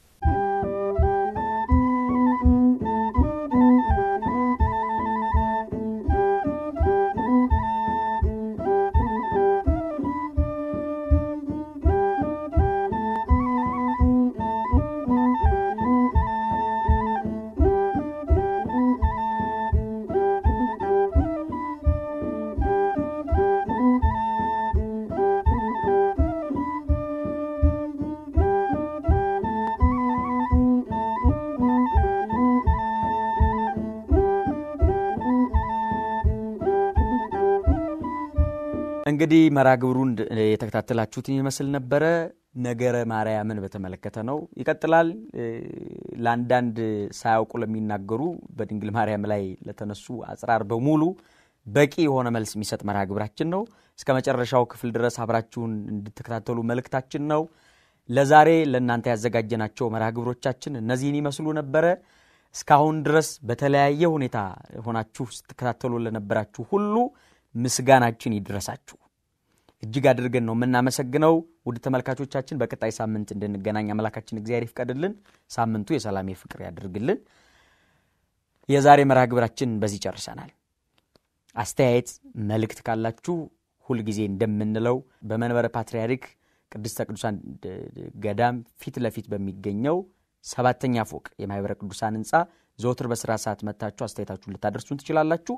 እንግዲህ መራግብሩን የተከታተላችሁትን ይመስል ነበር። ነገረ ማርያምን በተመለከተ ነው። ይቀጥላል። ለአንዳንድ ሳያውቁ ለሚናገሩ በድንግል ማርያም ላይ ለተነሱ አጽራር በሙሉ በቂ የሆነ መልስ የሚሰጥ መራግብራችን ነው። እስከ መጨረሻው ክፍል ድረስ አብራችሁን እንድትከታተሉ መልእክታችን ነው። ለዛሬ ለእናንተ ያዘጋጀናቸው መራግብሮቻችን እነዚህን ይመስሉ ነበር። እስካሁን ድረስ በተለያየ ሁኔታ ሆናችሁ ስትከታተሉ ለነበራችሁ ሁሉ ምስጋናችን ይድረሳችሁ። እጅግ አድርገን ነው የምናመሰግነው። ውድ ተመልካቾቻችን በቀጣይ ሳምንት እንድንገናኝ አምላካችን እግዚአብሔር ይፍቀድልን። ሳምንቱ የሰላም የፍቅር ያድርግልን። የዛሬ መራግብራችን በዚህ ጨርሰናል። አስተያየት መልእክት ካላችሁ ሁሉ ጊዜ እንደምንለው በመንበረ ፓትርያርክ ቅድስተ ቅዱሳን ገዳም ፊት ለፊት በሚገኘው ሰባተኛ ፎቅ የማህበረ ቅዱሳን ህንጻ ዘወትር በስራ ሰዓት መጣችሁ አስተያየታችሁን ልታደርሱን ትችላላችሁ።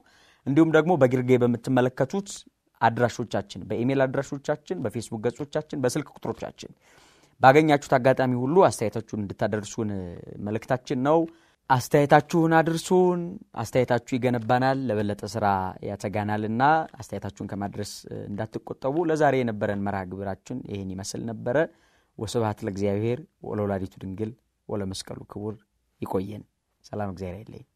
እንዲሁም ደግሞ በግርጌ በመተመለከቱት አድራሾቻችን በኢሜል አድራሾቻችን በፌስቡክ ገጾቻችን በስልክ ቁጥሮቻችን ባገኛችሁት አጋጣሚ ሁሉ አስተያየታችሁን እንድታደርሱን መልእክታችን ነው። አስተያየታችሁን አድርሱን። አስተያየታችሁ ይገነባናል፣ ለበለጠ ስራ ያተጋናልና አስተያየታችሁን ከማድረስ እንዳትቆጠቡ። ለዛሬ የነበረን መርሃ ግብራችን ይሄን ይመስል ነበረ። ወስብሐት ለእግዚአብሔር ወለወላዲቱ ድንግል ወለመስቀሉ ክቡር። ይቆየን። ሰላም እግዚአብሔር ይለይ።